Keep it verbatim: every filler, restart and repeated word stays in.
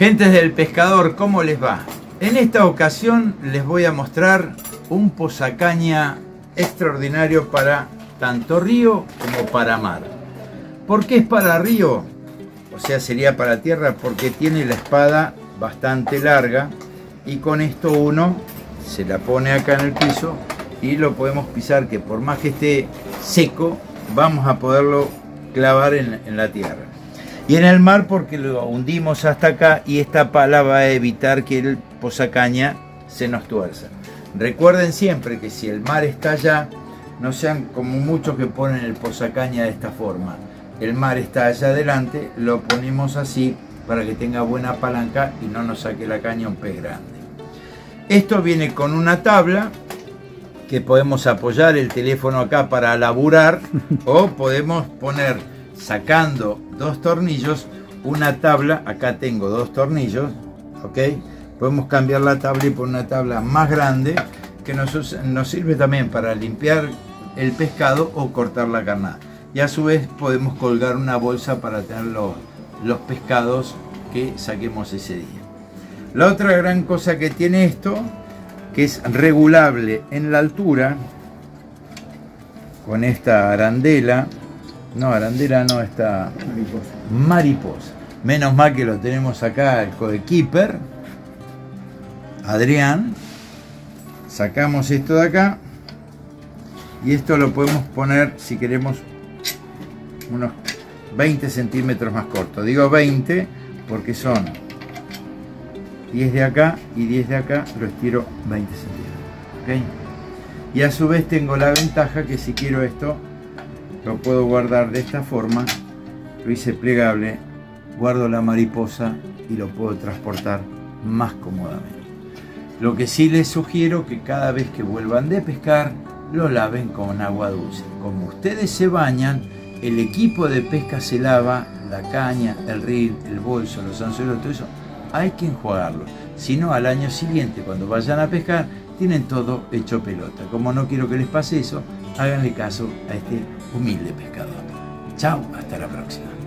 Gentes del pescador, ¿cómo les va? En esta ocasión les voy a mostrar un posacaña extraordinario para tanto río como para mar. ¿Por qué es para río? O sea, sería para tierra porque tiene la espada bastante larga y con esto uno se la pone acá en el piso y lo podemos pisar, que por más que esté seco vamos a poderlo clavar en, en la tierra. Y en el mar porque lo hundimos hasta acá y esta pala va a evitar que el posacaña se nos tuerza. Recuerden siempre que si el mar está allá, no sean como muchos que ponen el posacaña de esta forma. El mar está allá adelante, lo ponemos así para que tenga buena palanca y no nos saque la caña un pez grande. Esto viene con una tabla que podemos apoyar el teléfono acá para laburar o podemos poner, sacando dos tornillos, una tabla. Acá tengo dos tornillos, ok. Podemos cambiar la tabla y poner una tabla más grande que nos, nos sirve también para limpiar el pescado o cortar la carnada. Y a su vez podemos colgar una bolsa para tener los, los pescados que saquemos ese día. La otra gran cosa que tiene esto, que es regulable en la altura, con esta arandela, no, arandela no, esta mariposa. mariposa. Menos mal que lo tenemos acá, el coequiper, Adrián. Sacamos esto de acá y esto lo podemos poner, si queremos, unos veinte centímetros más corto. Digo veinte porque son diez de acá y diez de acá, lo estiro veinte centímetros, ¿okay? Y a su vez tengo la ventaja que si quiero esto lo puedo guardar de esta forma. Lo hice plegable, guardo la mariposa y lo puedo transportar más cómodamente. Lo que sí les sugiero que cada vez que vuelvan de pescar lo laven con agua dulce. Como ustedes se bañan, el equipo de pesca se lava, la caña, el reel, el bolso, los anzuelos, todo eso hay que enjuagarlo. Si no, al año siguiente, cuando vayan a pescar, tienen todo hecho pelota. Como no quiero que les pase eso, háganle caso a este humilde pescador. Chao, hasta la próxima.